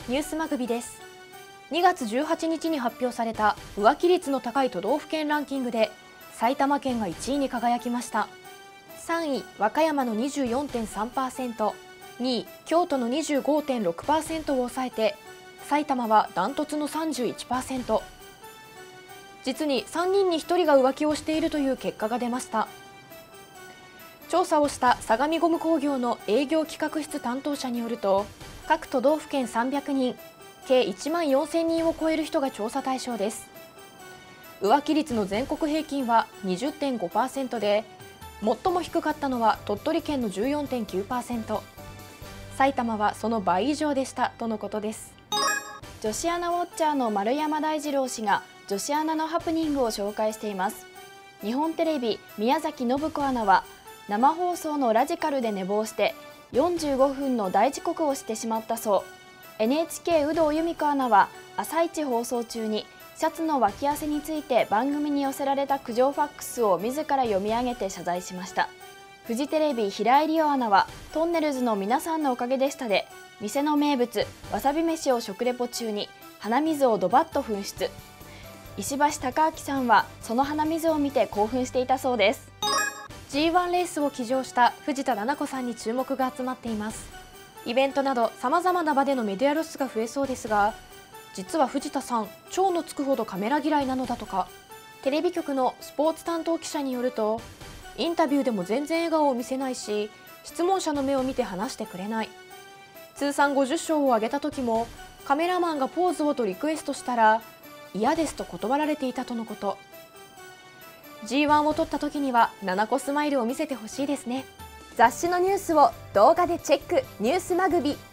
ニュースまぐびです。2月18日に発表された浮気率の高い都道府県ランキングで埼玉県が1位に輝きました。3位和歌山の 24.3%、2位京都の 25.6% を抑えて埼玉はダントツの 31%。 実に3人に1人が浮気をしているという結果が出ました。調査をした相模ゴム工業の営業企画室担当者によると、各都道府県300人、計1万4000人を超える人が調査対象です。浮気率の全国平均は 20.5% で、最も低かったのは鳥取県の 14.9%、埼玉はその倍以上でしたとのことです。 女子アナウォッチャーの丸山大二郎氏が女子アナのハプニングを紹介しています。日本テレビ宮崎信子アナは生放送のラジカルで寝坊して45分の大遅刻をしてしまったそう。 NHK 有働由美子アナは朝一放送中にシャツの脇汗について番組に寄せられた苦情ファックスを自ら読み上げて謝罪しました。フジテレビ平井理央アナはトンネルズの皆さんのおかげでしたで、店の名物わさび飯を食レポ中に鼻水をドバッと噴出。石橋貴明さんはその鼻水を見て興奮していたそうです。 G1 レースを騎乗した藤田七子さんに注目が集まっています。イベントなどさまざまな場でのメディア露出が増えそうですが、実は藤田さん、超のつくほどカメラ嫌いなのだとか。テレビ局のスポーツ担当記者によると、インタビューでも全然笑顔を見せないし、質問者の目を見て話してくれない。通算50勝を挙げた時もカメラマンがポーズをとリクエストしたら嫌ですと断られていたとのこと。 G1 を取った時には七子スマイルを見せてほしいですね。 雑誌のニュースを動画でチェック、ニュースまぐび。